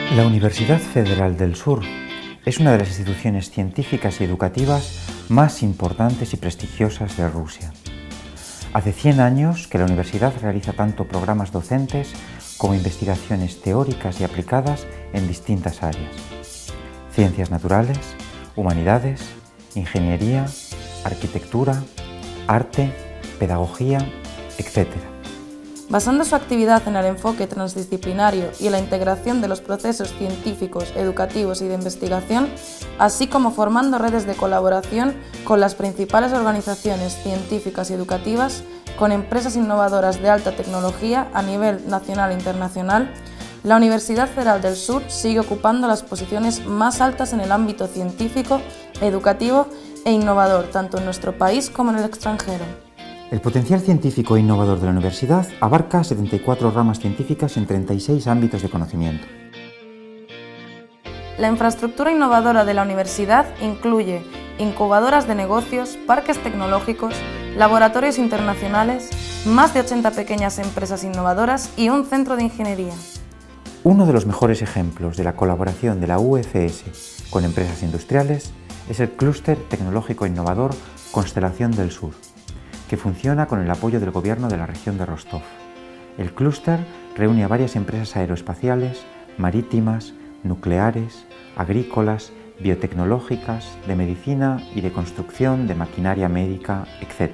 La Universidad Federal del Sur es una de las instituciones científicas y educativas más importantes y prestigiosas de Rusia. Hace 100 años que la universidad realiza tanto programas docentes como investigaciones teóricas y aplicadas en distintas áreas: ciencias naturales, humanidades, ingeniería, arquitectura, arte, pedagogía, etc. Basando su actividad en el enfoque transdisciplinario y en la integración de los procesos científicos, educativos y de investigación, así como formando redes de colaboración con las principales organizaciones científicas y educativas, con empresas innovadoras de alta tecnología a nivel nacional e internacional, la Universidad Federal del Sur sigue ocupando las posiciones más altas en el ámbito científico, educativo e innovador, tanto en nuestro país como en el extranjero. El potencial científico e innovador de la universidad abarca 74 ramas científicas en 36 ámbitos de conocimiento. La infraestructura innovadora de la universidad incluye incubadoras de negocios, parques tecnológicos, laboratorios internacionales, más de 80 pequeñas empresas innovadoras y un centro de ingeniería. Uno de los mejores ejemplos de la colaboración de la UFS con empresas industriales es el Clúster Tecnológico Innovador Constelación del Sur, que funciona con el apoyo del gobierno de la región de Rostov. El clúster reúne a varias empresas aeroespaciales, marítimas, nucleares, agrícolas, biotecnológicas, de medicina y de construcción de maquinaria médica, etc.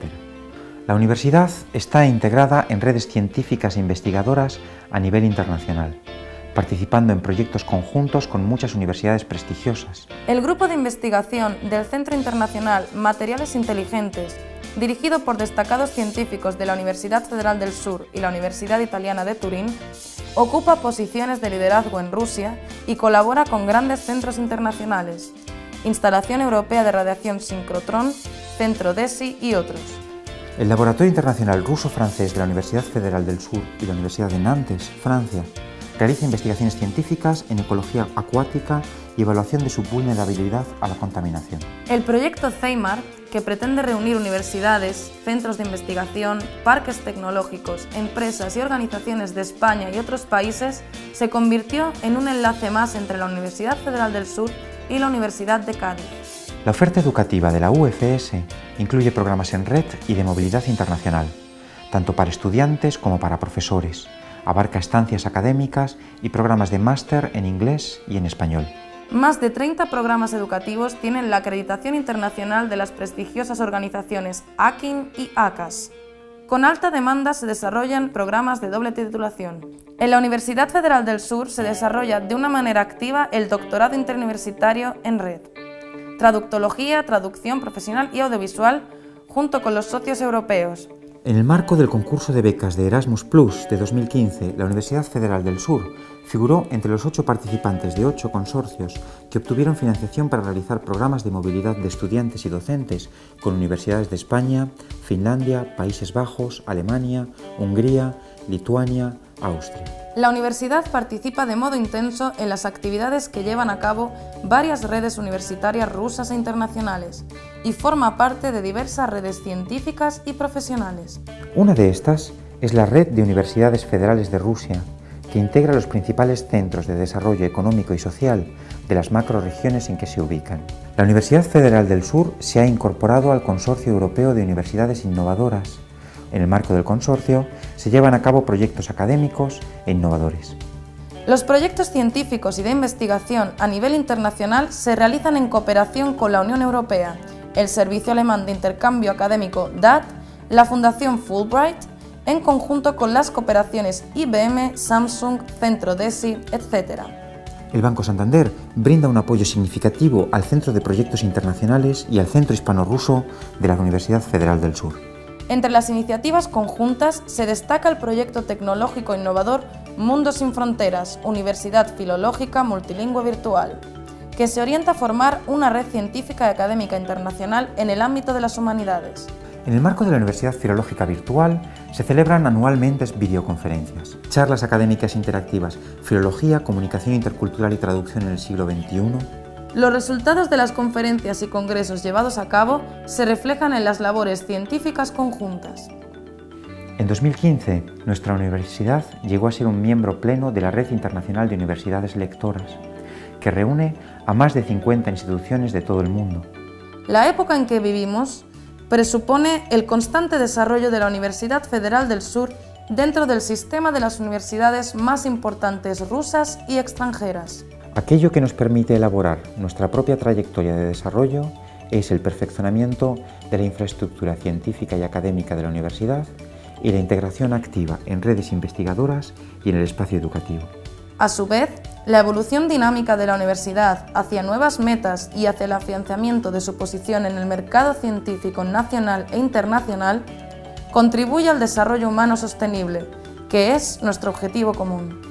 La universidad está integrada en redes científicas e investigadoras a nivel internacional, participando en proyectos conjuntos con muchas universidades prestigiosas. El grupo de investigación del Centro Internacional Materiales Inteligentes, dirigido por destacados científicos de la Universidad Federal del Sur y la Universidad Italiana de Turín, ocupa posiciones de liderazgo en Rusia y colabora con grandes centros internacionales, Instalación Europea de Radiación Sincrotrón, Centro DESI y otros. El Laboratorio Internacional Ruso-Francés de la Universidad Federal del Sur y la Universidad de Nantes, Francia, realiza investigaciones científicas en ecología acuática y evaluación de su vulnerabilidad a la contaminación. El proyecto CEIMAR, que pretende reunir universidades, centros de investigación, parques tecnológicos, empresas y organizaciones de España y otros países, se convirtió en un enlace más entre la Universidad Federal del Sur y la Universidad de Cádiz. La oferta educativa de la UFS incluye programas en red y de movilidad internacional, tanto para estudiantes como para profesores. Abarca estancias académicas y programas de máster en inglés y en español. Más de 30 programas educativos tienen la acreditación internacional de las prestigiosas organizaciones ACIN y ACAS. Con alta demanda se desarrollan programas de doble titulación. En la Universidad Federal del Sur se desarrolla de una manera activa el doctorado interuniversitario en red, traductología, traducción profesional y audiovisual, junto con los socios europeos. En el marco del concurso de becas de Erasmus Plus de 2015, la Universidad Federal del Sur figuró entre los 8 participantes de 8 consorcios que obtuvieron financiación para realizar programas de movilidad de estudiantes y docentes con universidades de España, Finlandia, Países Bajos, Alemania, Hungría, Lituania, Austria. La universidad participa de modo intenso en las actividades que llevan a cabo varias redes universitarias rusas e internacionales y forma parte de diversas redes científicas y profesionales. Una de estas es la Red de Universidades Federales de Rusia, que integra los principales centros de desarrollo económico y social de las macrorregiones en que se ubican. La Universidad Federal del Sur se ha incorporado al Consorcio Europeo de Universidades Innovadoras. En el marco del consorcio se llevan a cabo proyectos académicos e innovadores. Los proyectos científicos y de investigación a nivel internacional se realizan en cooperación con la Unión Europea, el Servicio Alemán de Intercambio Académico DAT, la Fundación Fulbright, en conjunto con las cooperaciones IBM, Samsung, Centro DESI, etc. El Banco Santander brinda un apoyo significativo al Centro de Proyectos Internacionales y al Centro Hispano-Ruso de la Universidad Federal del Sur. Entre las iniciativas conjuntas se destaca el proyecto tecnológico innovador Mundo sin Fronteras, Universidad Filológica Multilingüe Virtual, que se orienta a formar una red científica y académica internacional en el ámbito de las humanidades. En el marco de la Universidad Filológica Virtual se celebran anualmente videoconferencias, charlas académicas interactivas, filología, comunicación intercultural y traducción en el siglo XXI. Los resultados de las conferencias y congresos llevados a cabo se reflejan en las labores científicas conjuntas. En 2015, nuestra universidad llegó a ser un miembro pleno de la Red Internacional de Universidades Lectoras, que reúne a más de 50 instituciones de todo el mundo. La época en que vivimos presupone el constante desarrollo de la Universidad Federal del Sur dentro del sistema de las universidades más importantes rusas y extranjeras. Aquello que nos permite elaborar nuestra propia trayectoria de desarrollo es el perfeccionamiento de la infraestructura científica y académica de la universidad y la integración activa en redes investigadoras y en el espacio educativo. A su vez, la evolución dinámica de la universidad hacia nuevas metas y hacia el afianzamiento de su posición en el mercado científico nacional e internacional contribuye al desarrollo humano sostenible, que es nuestro objetivo común.